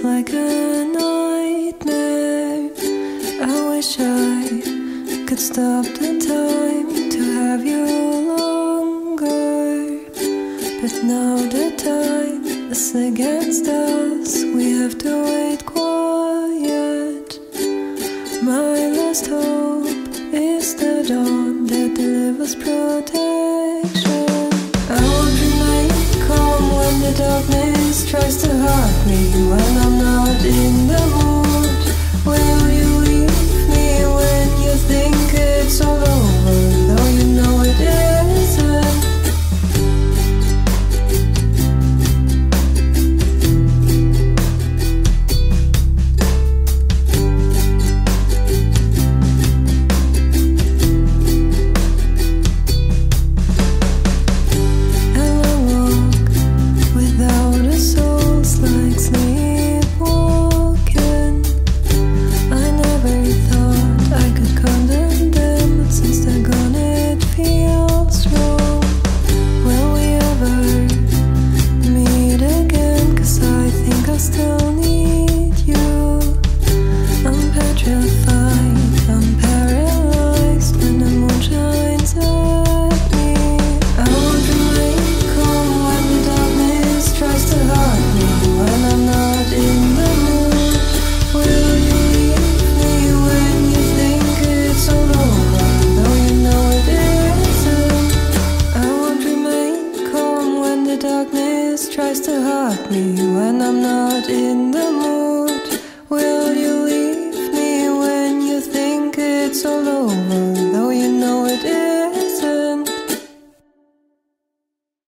like a nightmare. I wish I could stop the time to have you longer, but now the time is against us. We have to wait quiet. My last hope is the dawn that delivers protection. I won't remain calm when the darkness tries to hurt me, when I'm not in the mood.